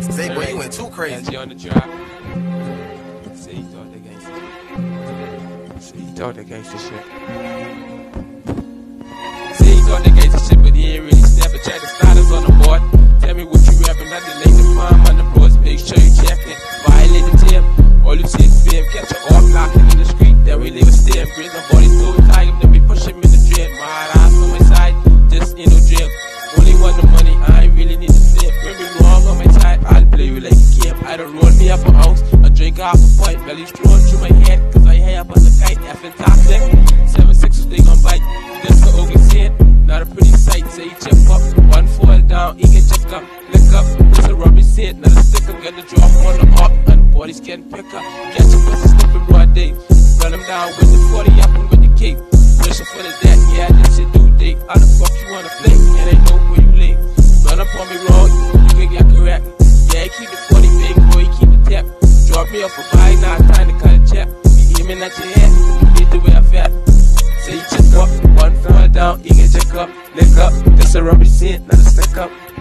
Say, boy, you went too crazy. On the drop. Say he thought that gangsta shit. Say he thought that gangsta shit. Say he thought that gangsta shit, but he ain't really step. But check the starters on the board. Tell me what you rapping, not delay the farm on the boards. Make sure you check it. Violate the tip. All you see is fam. Catch your off knocking in the street. Then we leave a stare. Bring my body so tight. Then we push him in the drain. My eyes on my side. Just in no jail. Only want the money. I ain't really need to flip. When we wrong on my side, I'll play you like a game. I don't roll me up an ounce. I drink half a pint. Belly strong through my head. Cause I hear up on the kite. Effing toxic. 7-6 they gon' bite. This the ugly sin. Not a pretty sight. Say he chip up. One fall down. He can check up. Lick up. This a rubber sit. Not a stick up. Get the drop on the up. And bodies can pick up. Catch a pussy slipping broad day. Run him down with the 40 up and with the cake. Wishing for the death. Yeah, this shit do dick. How the fuck you wanna play? It ain't no where you lay. Run up on me wrong. You can get correct. Yeah, he keep the 40 big boy. He keep the tap. Drop me off a buy. Now it's time to cut a check. Be aiming at your head. You need the way I fat. Say you check up. One fall down. He can check up. Lick up. This a rubber scent. Not a stick up.